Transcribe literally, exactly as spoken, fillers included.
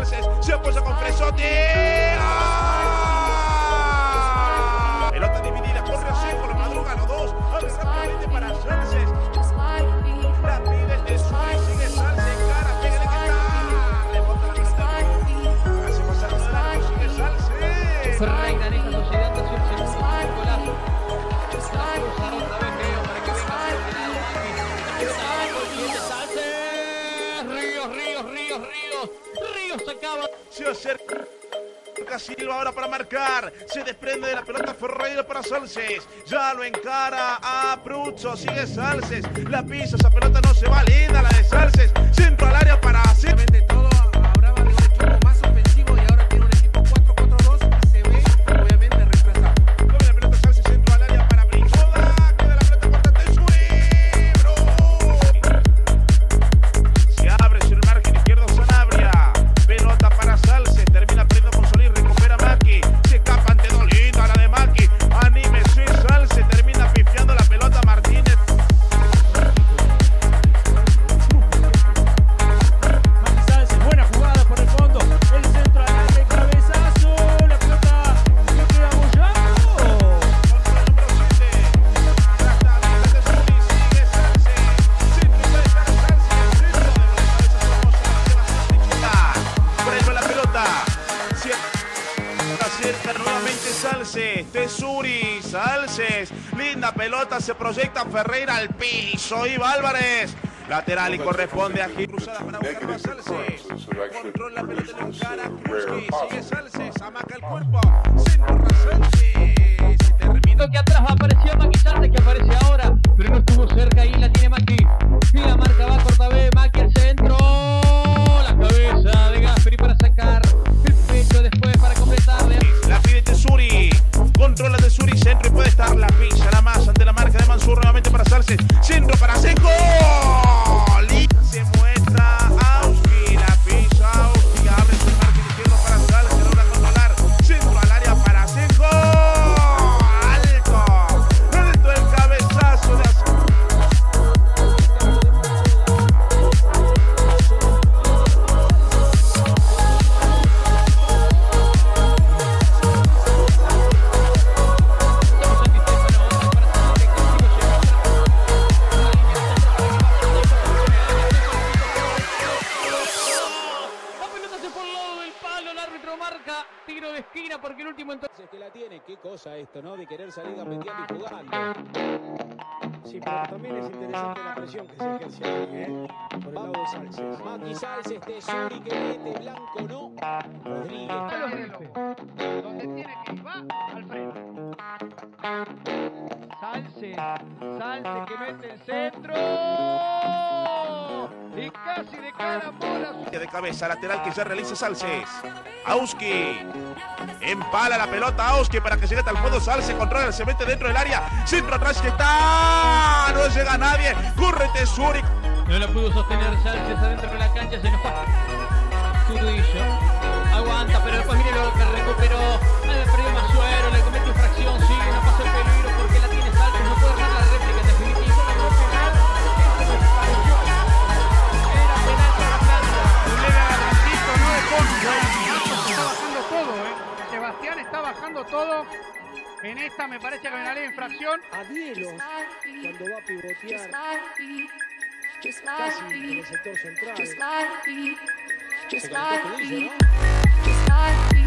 Salces, se apoya con Fresotti. ¡Ah! Pelota dividida, corre Osejo, lo madruga los dos. Abre rápidamente para Salces. La pide el de Suri, sigue Salces, cara, pégale que está. Rebota la pelota. Hace pasar todo el arco, sigue Salces. Ferreira en esta sociedad de su segundo golazo. La cruzar otra vez Leo para que venga por el lado. Ríos, Ríos, Ríos, Ríos. Ríos se acaba. Se acerca Silva ahora para marcar. Se desprende de la pelota Ferreira para Salces. Ya lo encara a Pruzzo. Sigue Salces. La pisa. Esa pelota no se va. Linda la de Salces. Centro al área para hacer. Todo habrá un equipo más ofensivo y ahora tiene un equipo cuatro cuatro dos y se ve obviamente retrasado. Come la pelota Salces. Centro al área para Brizoda. Queda la pelota corta Tesuri. Bro. Se abre sur el margen izquierdo Sanabria. Pelota para Salces. Termina perdiendo con Solís. Recupera Maki. Se escapa ante Dolina. La de Maki. Anímese Salces. Termina pifiando la pelota Martínez. Salces, buena jugada por el fondo. El centro al área, el cabezazo. La pelota se queda bollando. Contra el número siete. Trata de Tesuri. Sigue Salces. Centro puede estar Salces. Centro de los cabezas famosos. Freno la pelota. Se acerca nuevamente Salces. Tesuri. Salces. Linda pelota. Se proyecta Ferreira al piso. Y Álvarez. Lateral y corresponde a Gil. Cruzada para buscar a Salces. Controla la pelota en cara. Krusky. Sigue Salces. Amaca el cuerpo. Centro para Salces. Se termina. Que atrás apareció Maki Salces, que aparece ahora, pero no estuvo cerca. Ahí la tiene Maki. Y la marca va Cortabé. Maki al centro. La cabeza de Gasperi para sacar el pecho después para completarle. La pide Tesuri. Controla Tesuri. Centro y puede estar la pisa. La más ante la marca de Mansur. Nuevamente para Salces. Centro para Seco. Se muestra Auski. La pisa Auski. Abre su margen izquierdo para Salces. Logra controlar. Centro al área para Seco. Alto. Alto el cabezazo de tiro de esquina porque el último entonces Es que la tiene, qué cosa esto, ¿no? De querer salir gambeteando y jugando. Sí, pero también es interesante la presión que se ejerce ahí, ¿eh? Por el lado de Salces. Maki Salces, Tesuri que mete, Blanco no. Rodríguez. Donde tiene que ir, va al frente. Salces, Salces que mete el centro y casi de carambola. de cabeza lateral que ya realiza Salces. Auski empala la pelota Auski para que llegue hasta el fondo. Salces controla, se mete dentro del área. Centro atrás que está. No llega nadie. Corre Tesuri. No la pudo sostener Salces adentro de la cancha. Se nos va Tudillo. Aguanta, pero después mire lo que recuperó. Le perdió Masuero, le comete infracción. Sigue, no pasa el peligro porque la tiene Salces. No puede dar la réplica en definitiva. No penal, eso me pareció. Era penal para Francia. Un leve agarracito, no de contra. Está bajando todo, ¿eh? Sebastián está bajando todo. En esta me parece que hay una leve infracción. A Dielos, cuando va a pivotear casi en el sector central. Se calentó Tudillo, ¿no?